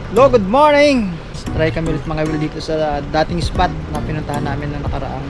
Hello, good morning! Try kami ulit mga will dito sa dating spot na pinuntahan namin na nakaraang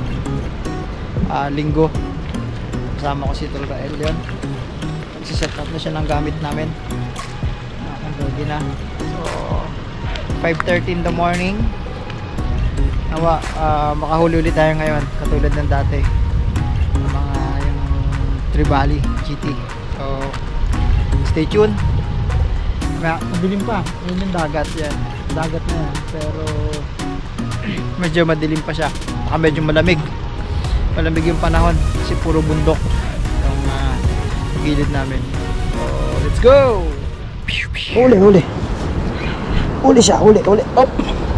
linggo. Kasama ko si Tol Rael yun. Nagsiset up na siya ng gamit namin. Ready na. So, 5:30 in the morning. Nawa, makahuli ulit tayo ngayon katulad ng dati. Mga yung Trevally GT. So, stay tuned. Madilim pa. Yun yung dagat yan. Dagat na yan. Pero medyo madilim pa siya. Saka medyo malamig. Malamig yung panahon kasi puro bundok yung gilid namin. So, let's go! Huli. Huli siya. Huli. Oh.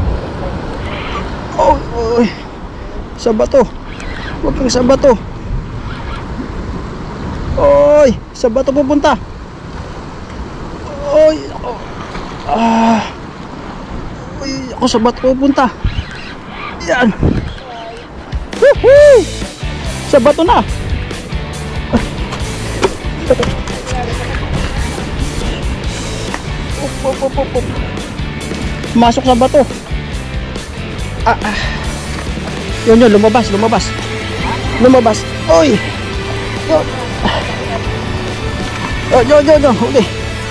Oh. Sa bato. Huwag kang sa bato. Oy! Sa bato pupunta. Oy! Uy, ako sa bato pupunta. Yan. Woohoo! Sa bato na. Up. Masok sa bato. Yun, lumabas. Oy! Yun. Huli.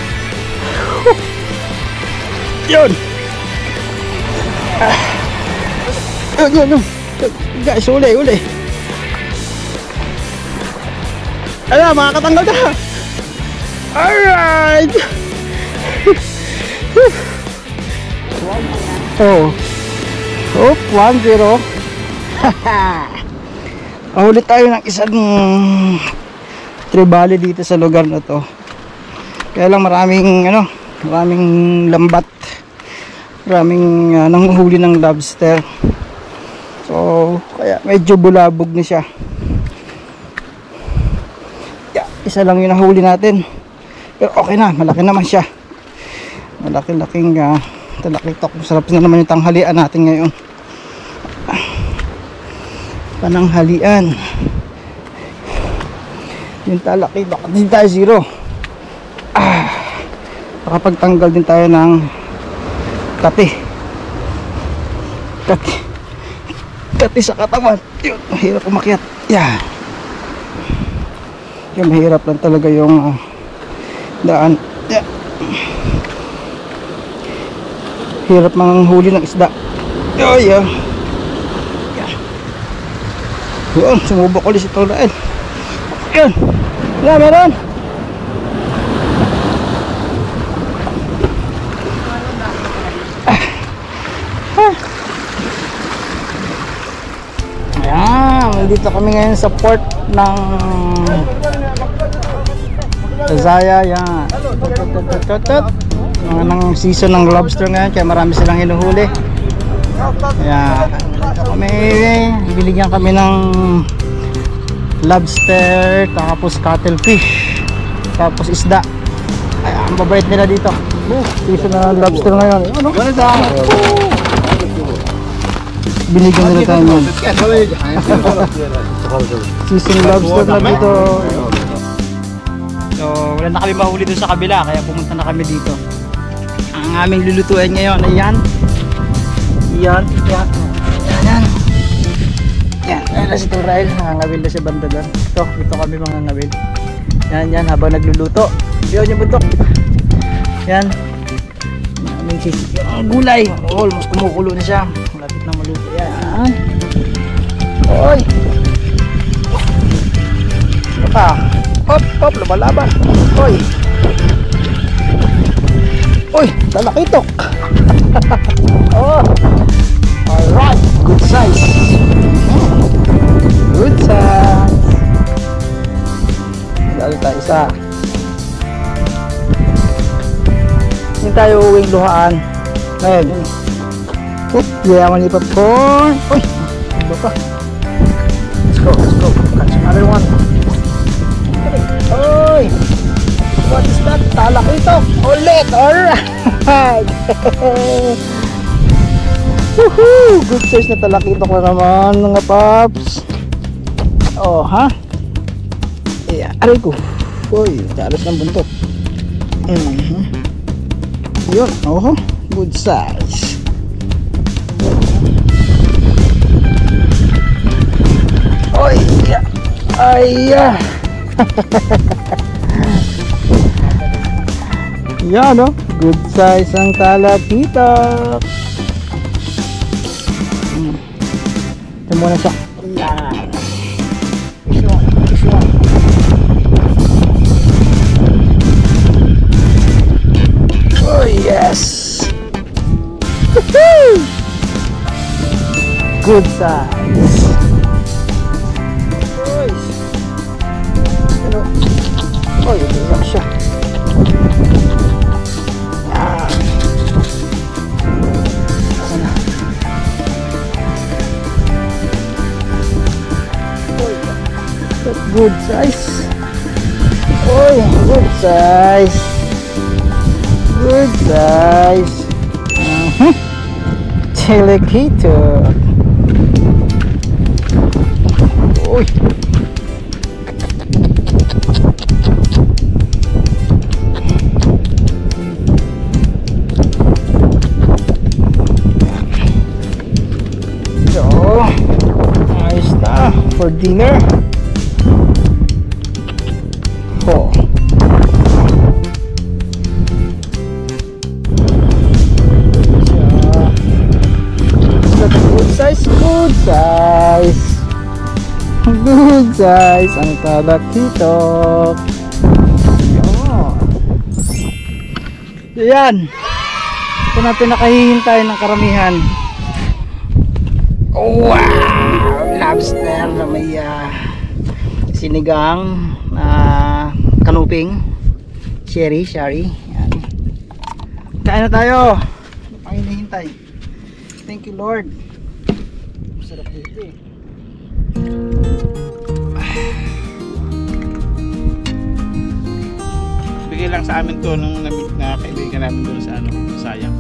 Yun. Yun. Guys, huli. Ala, makakatanggal ka. Alright. Oh. 1-0. Huli tayo ng isang Trevally dito sa lugar na to. Kaya lang maraming lambat. Maraming nanguhuli ng lobster. So, kaya medyo bulabog na siya. Isa lang yung nahuli natin. Pero okay na, malaki naman siya. Malaki-laking talakitok. Sarap na naman yung tanghalian natin ngayon. Pananghalian. Yung talaki, baka din tayo zero. Nakapagtanggal din tayo ng kati sa katawan. Yun, mahirap umakyat. Yung mahirap lang talaga yung daan. Hirap manghuli ng isda. Yun, sumubok ulit si Tol Rael. Yun, meron. Dito kami ngayon sa port ng Tazaya. Yan. Ng season ng lobster ngayon, kaya marami silang hinuhuli. Yan. Binigyan kami ng lobster, tapos cuttlefish, tapos isda. Ay, ang babait nila dito. Season ng lobster ngayon. Binigyan nila tayo nun. Season lobster na dito. So, wala na kami mahuli doon sa kabila, kaya pumunta na kami dito. Ang aming lulutuin ngayon ay yan. Yan na si Tol Rael, ngangawil na si banda doon. Ito kami mga ngawil. Yan, habang nagluluto. Yun yung bundok. Yan. Ang gulay. Almost kumukulo na siya. Malapit na maluto. Yan. Oy. Hop, lumalaban. Oy, talakitok. Oh. Alright, good size. Dali tayo isa. Hindi tayo uwing luhaan. Ngayon. Yaman ni popcorn. Uy, iba pa. Let's go. Catch another one. Oy, what is that? Talakitok. Ulit. Alright. Woohoo! Good size na talakitok na naman mga paps. Oh, ha? Aray ko. Uy, talas ng buntot. Yun, oh, good size. Oy, ay, yan, no? Good size ang talakitok. Ito muna siya. Yan. Fish on. Oh, yes. Good size. Oh, iyak siya. Good size. Oh, good size. Good size. Telegator. Uy. So, ayos na for dinner. Oh. Good size, good size. Good size ang talakitok. Yan. Ito na pinakahihintay ng karamihan. Oh, wow! Lobster na may sinigang na kanuping. Shari. Yan. Kain na tayo. Ang hinihintay. Thank you, Lord. Masarap dito eh. Bigay lang sa amin to nung na kaibigan namin doon sa sayang.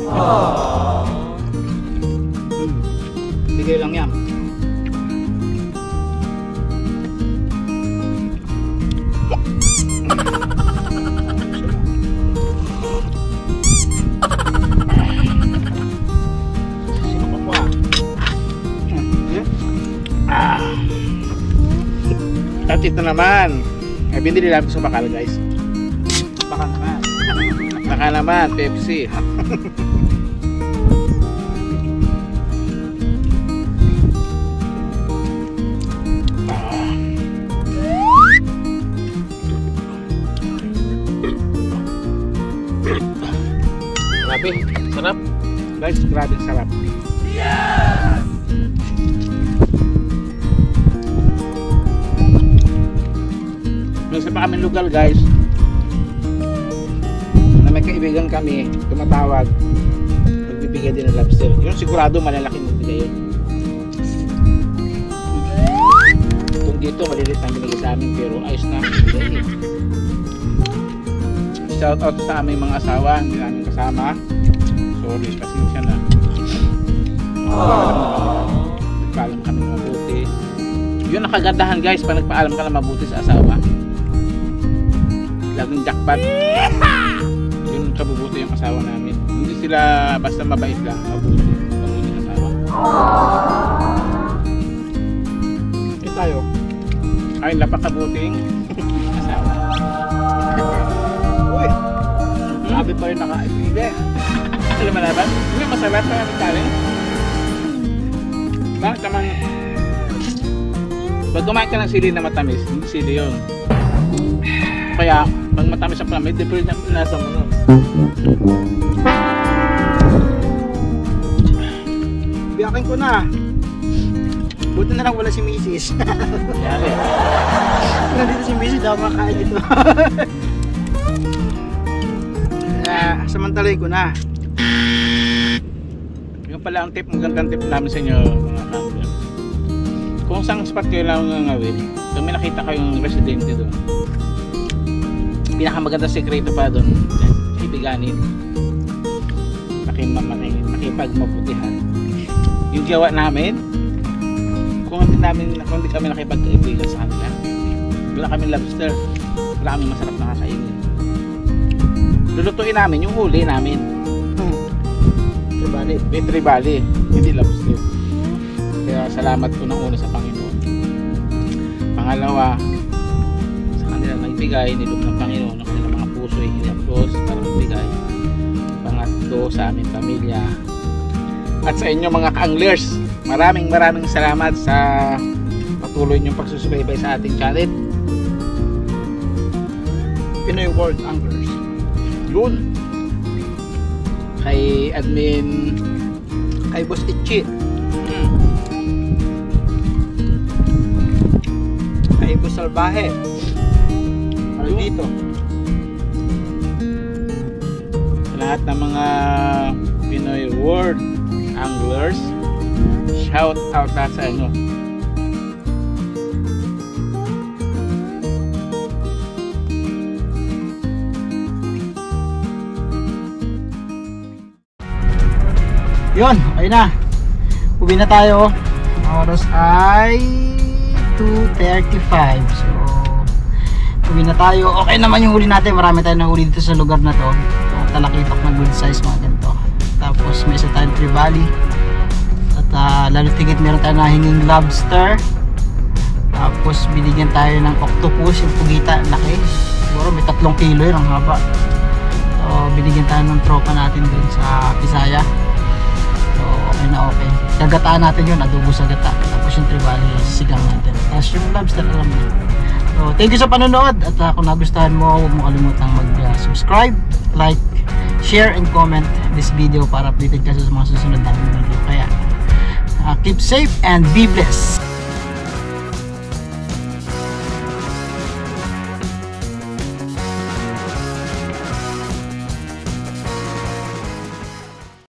Bigay lang yan. At ito naman ay binili namin sa bakal, guys. Baka naman Pepsi. Grabe, sarap. Guys, grabe sarap. Yes! Nasa pa kami lugar, guys, na may kaibigan kami tumatawag, magbibigay din ng lobster. Yun sigurado malalaki magbigay yun. Kung dito malilit ang binigay sa amin, pero ayos na magbigay. Shout out sa aming mga asawa, hindi namin kasama. Sorry, pasensya na. Nagpaalam kami na mabuti. Yun ang kagandahan, guys, pag nagpaalam ka na mabuti sa asawa. Laging jackpot. Yun kabubuti yung asawa namin. Hindi sila basta mabait lang, mabuti yung asawa. Eh tayo ay napakabuting asawa. Uy, sabi pa rin naka-ibig. Alam mo na ba? Hindi masarap pa namin talent. Bakit naman pag kumain ka ng sili na matamis, hindi sili yun. Kaya pag matamis ang pamit, di pwede na nasa mo nun. Biyakin ko na. Buti na lang wala si Mrs. Yari. Nandito si Mrs. daw makain dito. Samantalayin ko na. Yung pala ang tip, magandang tip namin sa inyo mga camper. Kung saan spot kayo lang ngawin, kung may nakita kayong residente doon, pinakamaganda sekreto pa doon, ibiganin, makipagmabutihan. Yung gawa namin, kung hindi kami nakipag-ibigan sa kanila, wala kami lobster, wala kami masarap na kakainin. lulutuin namin yung huli namin. Tribali. May tribali, hindi lobster. Kaya salamat po ng una sa Panginoon. Pangalawa, sa kanila nagbigay, nilog ng Panginoon ng kanilang mga puso ay inaplos para magbigay. Pangatlo, sa aming pamilya. At sa inyo mga ka-anglers, maraming salamat sa patuloy niyong pagsusubaybay sa ating channel. Pinoy World Anglers. Yun. Kay admin, Kay Boss Itchy. Kay Boss Salvaje. Dito. sa lahat ng mga Pinoy World Anglers, shout out lahat sa inyo. Yun, okay na. Uwi na tayo. Ang oras ay 2:35. So, uwi na tayo. Okay naman yung huli natin. Marami tayong nahuli dito sa lugar na to. Talakitok na good size, mga ganito. Tapos may isa tayong trevally. At lalo tigit meron tayong nahinging lobster. Tapos binigyan tayo ng octopus, yung pugita, laki. Siguro may 3 kilo yun, ang haba. So, binigyan tayo ng tropa natin dun sa Pisaya. So, okay na okay. Gagataan natin yun, adobo sa gata. Tapos yung trevally, sisigang natin. Tapos yung lobster, alam mo. So, thank you sa panonood. At kung nagustuhan mo, huwag mo kalimutang mag-subscribe, like, share, and comment this video para updated ka sa mga susunod namin video. Kaya, keep safe and be blessed.